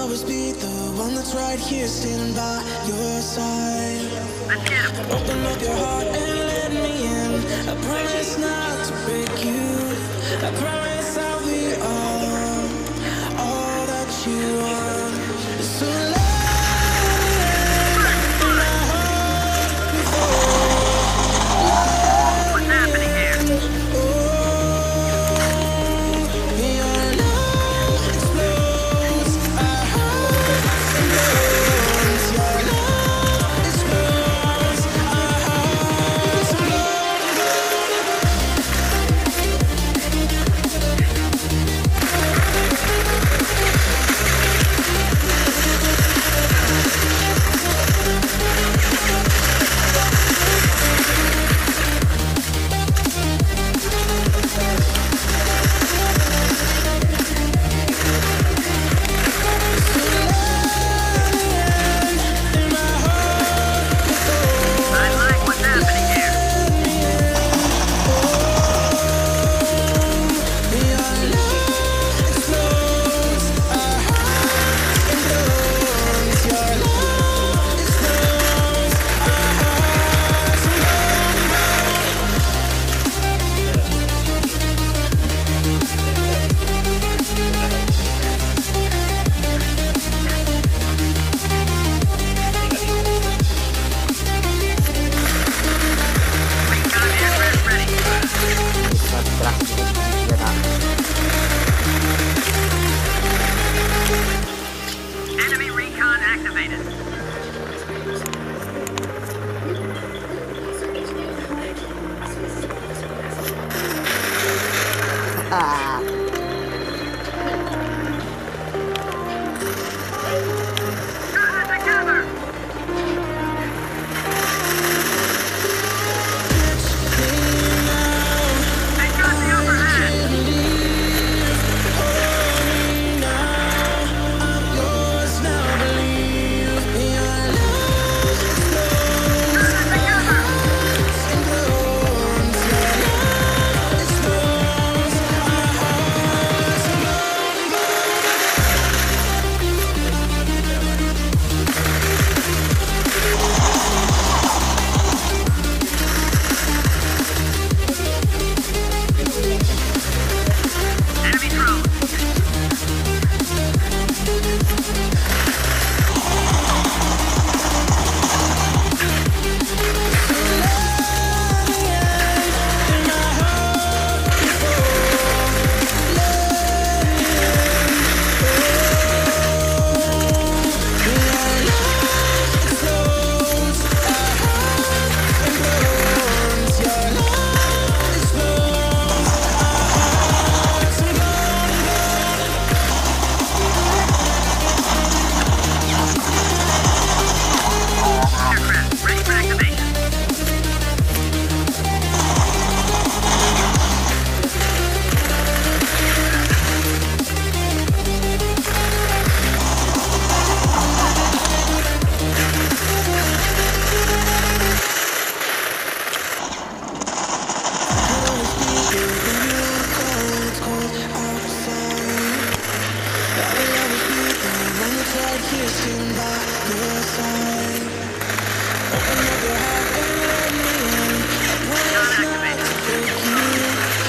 always be the one that's right here standing by your side. Open up your heart and let me in. I promise not to break you. I promise I'll be all that you want. So let me in my heart before. What's happening here? Your love explodes our hearts and blows. Your love explodes our hearts and blows. I like what's happening here. Recon aircraft ready. Enemy recon activated. Gather together. They got the upper hand. Gather together. Enemy drone. Aircraft ready for activation. Recon activated.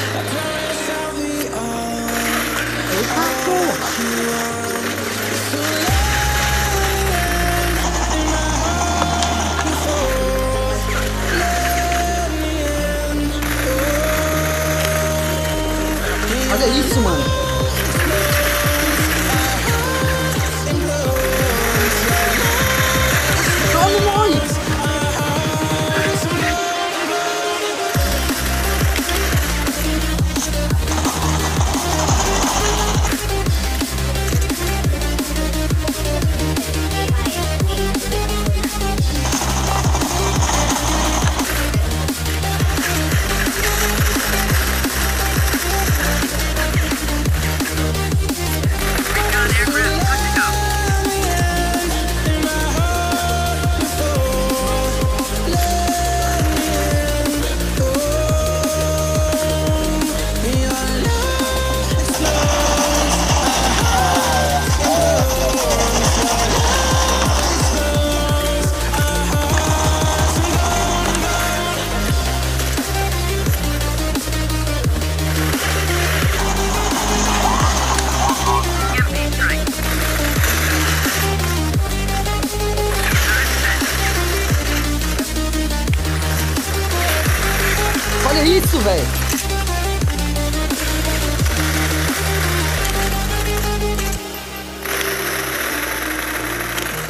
Olha isso, mano.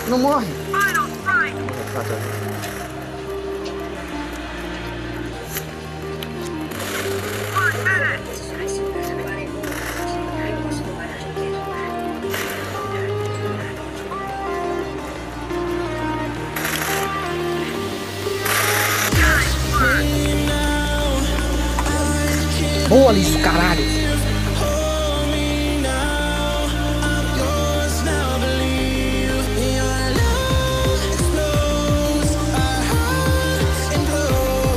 Não morre. Final strike. Tá, tá. 1 minute. Boa, Liso, caralho.